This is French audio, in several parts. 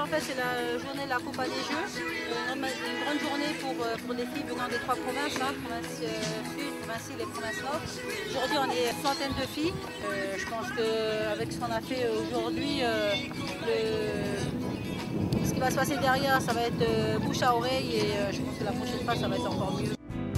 fait, c'est la journée de la Coupa des Jeux. Une grande journée pour les filles venant des trois provinces, hein, province sud, province île et province nord. Aujourd'hui, on est une centaine de filles. Je pense qu'avec ce qu'on a fait aujourd'hui, ce qui va se passer derrière, ça va être bouche à oreille et je pense que la prochaine fois, ça va être encore mieux.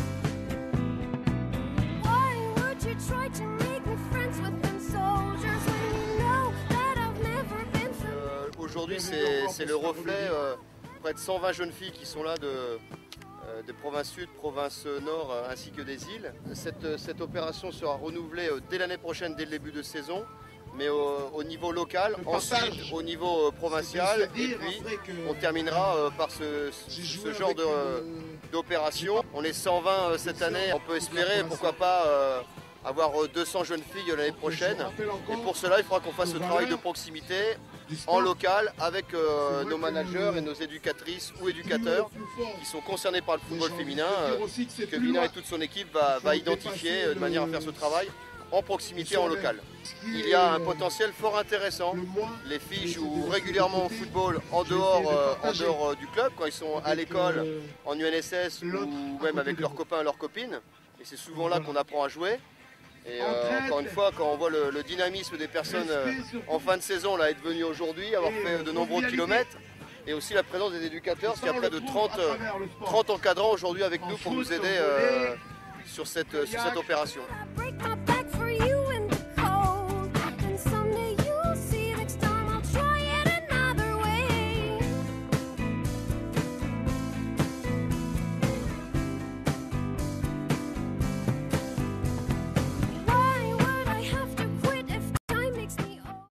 Aujourd'hui, c'est le reflet, près de 120 jeunes filles qui sont là des provinces sud, provinces nord ainsi que des îles. Cette opération sera renouvelée dès l'année prochaine, dès le début de saison, mais au niveau local, ensuite au niveau provincial, et puis on terminera par ce genre d'opération. On est 120 cette année, on peut espérer, pourquoi pas, avoir 200 jeunes filles l'année prochaine. Et pour cela, il faudra qu'on fasse ce travail de proximité en local avec nos managers et nos éducatrices ou éducateurs qui sont concernés par le football féminin, que Bina et toute son équipe va identifier de manière à faire ce travail en proximité, en local. Il y a un potentiel fort intéressant. Les filles jouent régulièrement au football en dehors du club, quand ils sont à l'école, en UNSS ou même avec leurs copains et leurs copines. Et c'est souvent là qu'on apprend à jouer. Et encore une fois, quand on voit le dynamisme des personnes en fin de saison, là, être venues aujourd'hui, avoir fait de nombreux kilomètres, et aussi la présence des éducateurs, parce qu'il y a près de 30 encadrants aujourd'hui avec nous pour nous aider sur cette opération.